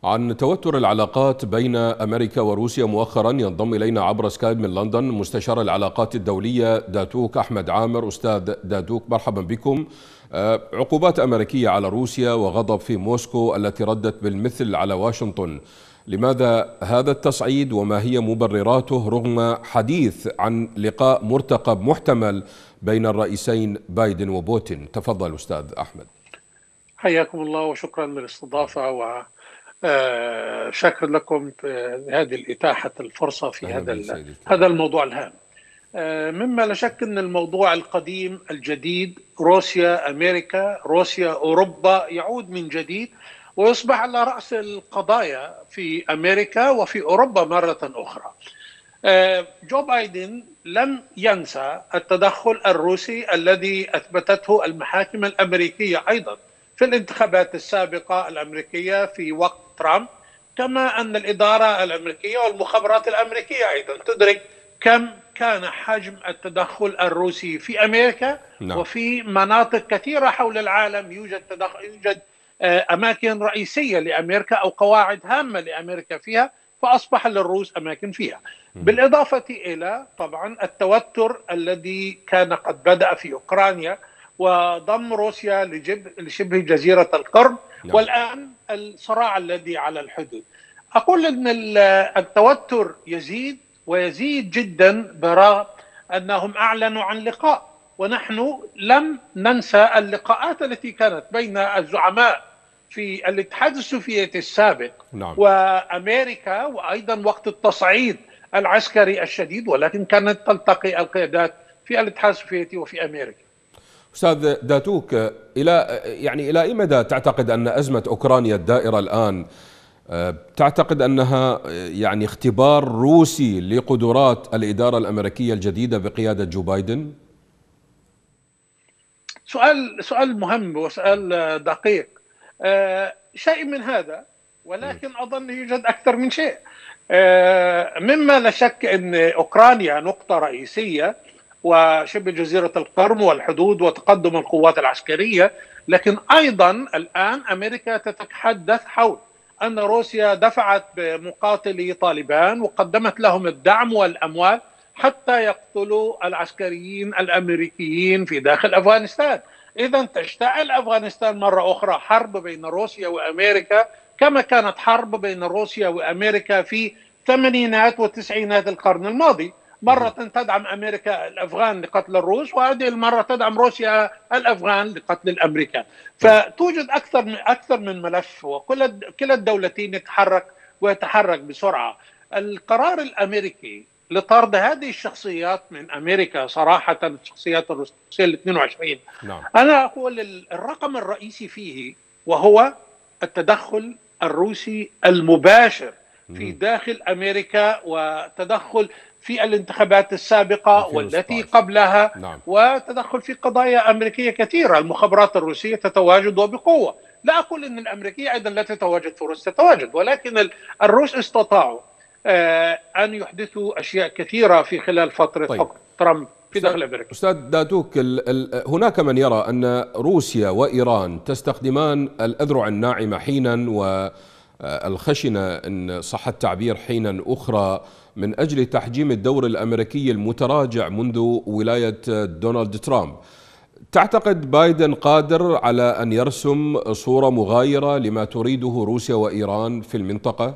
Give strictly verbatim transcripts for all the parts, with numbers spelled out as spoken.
عن توتر العلاقات بين أمريكا وروسيا مؤخرا ينضم إلينا عبر سكايب من لندن مستشار العلاقات الدولية داتوك أحمد عامر. أستاذ داتوك، مرحبا بكم. عقوبات أمريكية على روسيا وغضب في موسكو التي ردت بالمثل على واشنطن، لماذا هذا التصعيد وما هي مبرراته رغم حديث عن لقاء مرتقب محتمل بين الرئيسين بايدن وبوتين؟ تفضل أستاذ أحمد. حياكم الله وشكرا للاستضافة، و آه شكرا لكم هذه الإتاحة الفرصة في هذا هذا الموضوع الهام. آه مما لا شك أن الموضوع القديم الجديد، روسيا أمريكا، روسيا أوروبا، يعود من جديد ويصبح على رأس القضايا في أمريكا وفي أوروبا مرة أخرى. آه جو بايدن لم ينسى التدخل الروسي الذي أثبتته المحاكم الأمريكية أيضا في الانتخابات السابقة الأمريكية في وقت ترامب، كما أن الإدارة الأمريكية والمخابرات الأمريكية أيضا تدرك كم كان حجم التدخل الروسي في أمريكا. نعم. وفي مناطق كثيرة حول العالم يوجد تدخل، يوجد أماكن رئيسية لأمريكا أو قواعد هامة لأمريكا فيها، فأصبح للروس أماكن فيها. بالإضافة إلى طبعا التوتر الذي كان قد بدأ في أوكرانيا وضم روسيا لشبه جزيرة القرم. نعم. والآن الصراع الذي على الحدود. أقول أن التوتر يزيد ويزيد جدا برغم أنهم أعلنوا عن لقاء، ونحن لم ننسى اللقاءات التي كانت بين الزعماء في الاتحاد السوفيتي السابق. نعم. وأمريكا، وأيضا وقت التصعيد العسكري الشديد، ولكن كانت تلتقي القيادات في الاتحاد السوفيتي وفي أمريكا. أستاذ داتوك، إلى يعني إلى أي مدى تعتقد أن أزمة أوكرانيا الدائرة الآن تعتقد أنها يعني اختبار روسي لقدرات الإدارة الأمريكية الجديدة بقيادة جو بايدن؟ سؤال سؤال مهم وسؤال دقيق. أه شيء من هذا، ولكن أظن يوجد أكثر من شيء. أه مما لا شك أن أوكرانيا نقطة رئيسية وشبه جزيرة القرم والحدود وتقدم القوات العسكرية، لكن أيضا الآن أمريكا تتحدث حول أن روسيا دفعت بمقاتلي طالبان وقدمت لهم الدعم والأموال حتى يقتلوا العسكريين الأمريكيين في داخل أفغانستان. إذا تشتعل أفغانستان مرة أخرى حرب بين روسيا وأمريكا، كما كانت حرب بين روسيا وأمريكا في الثمانينات والتسعينات القرن الماضي. مرة تدعم أمريكا الأفغان لقتل الروس، وهذه المرة تدعم روسيا الأفغان لقتل الأمريكان. فتوجد أكثر من أكثر من ملف، وكل كلا الدولتين يتحرك ويتحرك بسرعة. القرار الأمريكي لطرد هذه الشخصيات من أمريكا صراحة، الشخصيات الروسية ال اثنين وعشرين، نعم. أنا أقول الرقم الرئيسي فيه وهو التدخل الروسي المباشر في داخل أمريكا، وتدخل في الانتخابات السابقة والتي قبلها. نعم. وتدخل في قضايا أمريكية كثيرة. المخابرات الروسية تتواجد وبقوة. لا أقول أن الأمريكية أيضا لا تتواجد في روسيا، تتواجد، ولكن الروس استطاعوا أن يحدثوا أشياء كثيرة في خلال فترة طيب. حكم ترامب في داخل أمريكا. أستاذ داتوك، هناك من يرى أن روسيا وإيران تستخدمان الأذرع الناعمة حينا والخشنة إن صح التعبير حينا أخرى من أجل تحجيم الدور الأمريكي المتراجع منذ ولاية دونالد ترامب. تعتقد بايدن قادر على أن يرسم صورة مغايرة لما تريده روسيا وإيران في المنطقة؟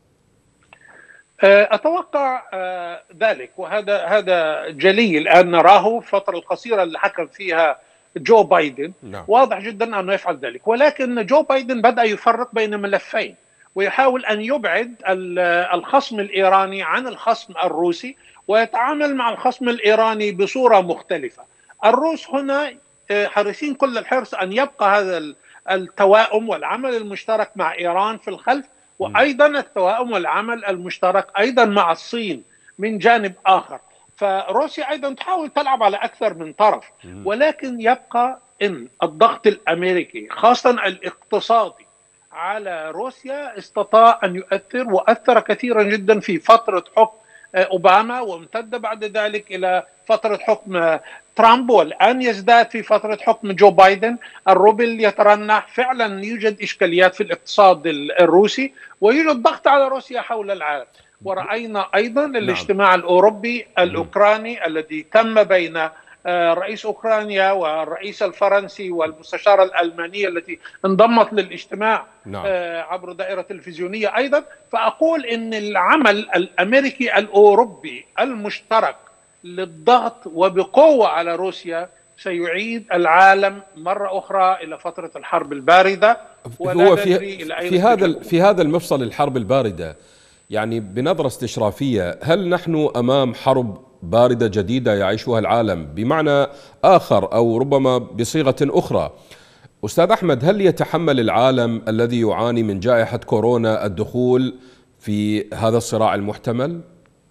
أتوقع ذلك، وهذا هذا جلي الآن نراه. الفترة القصيرة اللي حكم فيها جو بايدن نعم. واضح جدا أنه يفعل ذلك، ولكن جو بايدن بدأ يفرق بين ملفين، ويحاول أن يبعد الخصم الإيراني عن الخصم الروسي، ويتعامل مع الخصم الإيراني بصورة مختلفة. الروس هنا حريصين كل الحرص أن يبقى هذا التوائم والعمل المشترك مع إيران في الخلف، وأيضا التوائم والعمل المشترك أيضا مع الصين من جانب آخر. فروسيا أيضا تحاول تلعب على أكثر من طرف، ولكن يبقى إن الضغط الأمريكي خاصة الاقتصادي على روسيا استطاع أن يؤثر، وأثر كثيرا جدا في فترة حكم أوباما، وامتد بعد ذلك إلى فترة حكم ترامب، والآن يزداد في فترة حكم جو بايدن. الروبل يترنح، فعلا يوجد إشكاليات في الاقتصاد الروسي، ويوجد ضغط على روسيا حول العالم. ورأينا أيضا الاجتماع الأوروبي الأوكراني الذي تم بين رئيس أوكرانيا والرئيس الفرنسي والمستشارة الألمانية التي انضمت للاجتماع نعم. عبر دائرة تلفزيونية أيضا. فأقول إن العمل الأمريكي الأوروبي المشترك للضغط وبقوة على روسيا سيعيد العالم مرة أخرى إلى فترة الحرب الباردة. هو في, في هذا في هذا المفصل الحرب الباردة، يعني بنظرة استشرافية، هل نحن أمام حرب باردة جديدة يعيشها العالم بمعنى آخر أو ربما بصيغة أخرى؟ أستاذ أحمد، هل يتحمل العالم الذي يعاني من جائحة كورونا الدخول في هذا الصراع المحتمل؟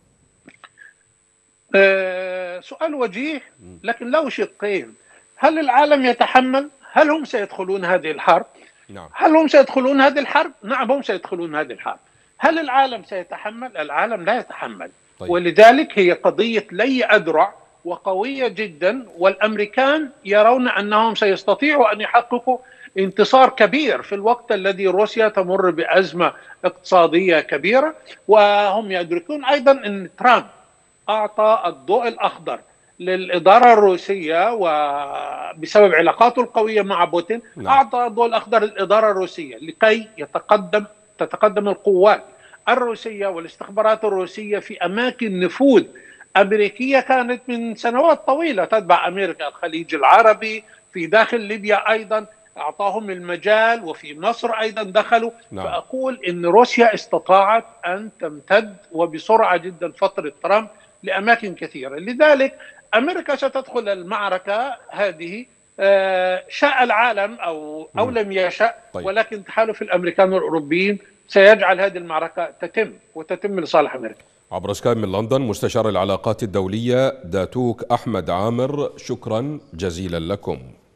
أه سؤال وجيه، لكن له شقين. هل العالم يتحمل؟ هل هم سيدخلون هذه الحرب؟ نعم. هل هم سيدخلون هذه الحرب؟ نعم، هم سيدخلون هذه الحرب. هل العالم سيتحمل؟ العالم لا يتحمل. طيب. ولذلك هي قضية لي أذرع وقوية جدا، والأمريكان يرون أنهم سيستطيعوا أن يحققوا انتصار كبير في الوقت الذي روسيا تمر بأزمة اقتصادية كبيرة. وهم يدركون أيضا أن ترامب أعطى الضوء الأخضر للإدارة الروسية، وبسبب علاقاته القوية مع بوتين لا. أعطى الضوء الأخضر للإدارة الروسية لكي يتقدم تتقدم القوات الروسية والاستخبارات الروسية في أماكن نفوذ أمريكية كانت من سنوات طويلة تتبع أمريكا. الخليج العربي، في داخل ليبيا أيضا أعطاهم المجال، وفي مصر أيضا دخلوا. نعم. فأقول إن روسيا استطاعت أن تمتد وبسرعة جدا فترة ترامب لأماكن كثيرة. لذلك أمريكا ستدخل المعركة هذه شاء العالم أو أو لم يشاء. طيب. ولكن تحالف الأمريكان والأوروبيين سيجعل هذه المعركة تتم وتتم لصالح أمريكا. عبر سكايب من لندن مستشار العلاقات الدولية داتوك أحمد عامر، شكرا جزيلا لكم.